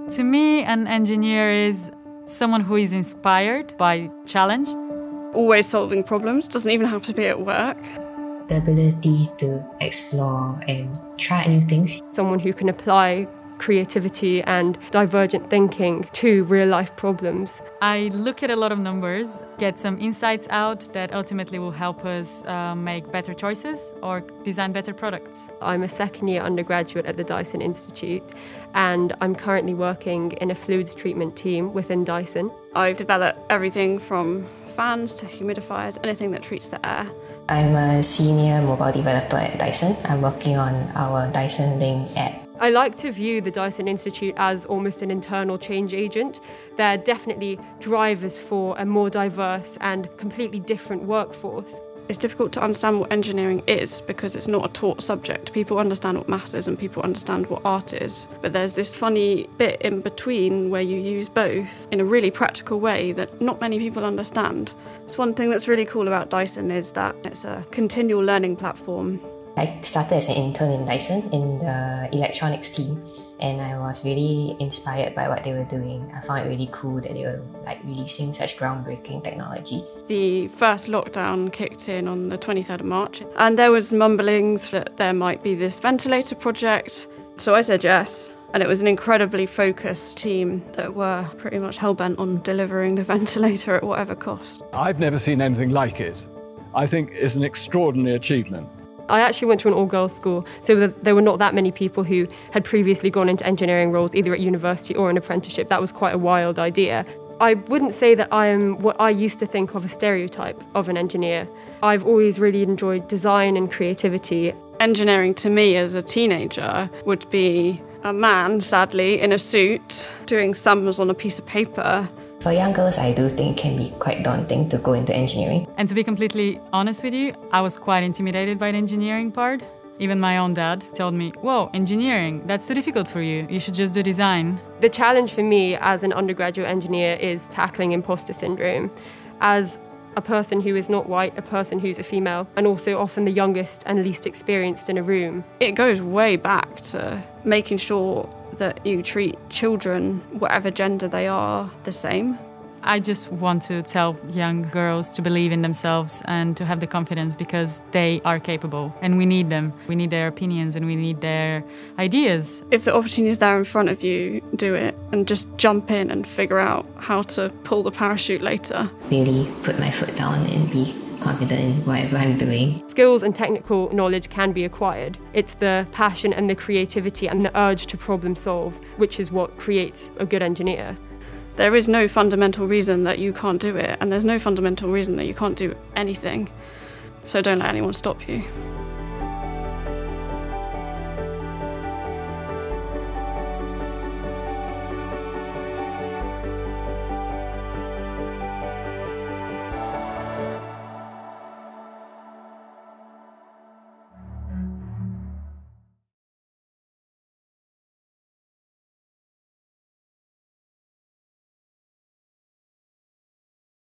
To me, an engineer is someone who is inspired by challenge. Always solving problems, doesn't even have to be at work. The ability to explore and try new things. Someone who can apply creativity and divergent thinking to real-life problems. I look at a lot of numbers, get some insights out that ultimately will help us make better choices or design better products. I'm a second-year undergraduate at the Dyson Institute, and I'm currently working in a fluids treatment team within Dyson. I've developed everything from fans to humidifiers, anything that treats the air. I'm a senior mobile developer at Dyson. I'm working on our Dyson Link app. I like to view the Dyson Institute as almost an internal change agent. They're definitely drivers for a more diverse and completely different workforce. It's difficult to understand what engineering is because it's not a taught subject. People understand what maths is and people understand what art is. But there's this funny bit in between where you use both in a really practical way that not many people understand. So one thing that's really cool about Dyson is that it's a continual learning platform. I started as an intern in Dyson in the electronics team, and I was really inspired by what they were doing. I found it really cool that they were releasing such groundbreaking technology. The first lockdown kicked in on the 23rd of March, and there was mumblings that there might be this ventilator project. So I said yes, and it was an incredibly focused team that were pretty much hell-bent on delivering the ventilator at whatever cost. I've never seen anything like it. I think it's an extraordinary achievement. I actually went to an all-girls school, so there were not that many people who had previously gone into engineering roles, either at university or an apprenticeship. That was quite a wild idea. I wouldn't say that I am what I used to think of a stereotype of an engineer. I've always really enjoyed design and creativity. Engineering to me as a teenager would be a man, sadly, in a suit, doing sums on a piece of paper. For young girls, I do think it can be quite daunting to go into engineering. And to be completely honest with you, I was quite intimidated by the engineering part. Even my own dad told me, whoa, engineering, that's too difficult for you. You should just do design. The challenge for me as an undergraduate engineer is tackling imposter syndrome. As a person who is not white, a person who's a female, and also often the youngest and least experienced in a room. It goes way back to making sure that you treat children, whatever gender they are, the same. I just want to tell young girls to believe in themselves and to have the confidence because they are capable and we need them. We need their opinions and we need their ideas. If the opportunity is there in front of you, do it and just jump in and figure out how to pull the parachute later. Really put my foot down and be confident in whatever I'm doing. Skills and technical knowledge can be acquired. It's the passion and the creativity and the urge to problem solve, which is what creates a good engineer. There is no fundamental reason that you can't do it, and there's no fundamental reason that you can't do anything. So don't let anyone stop you.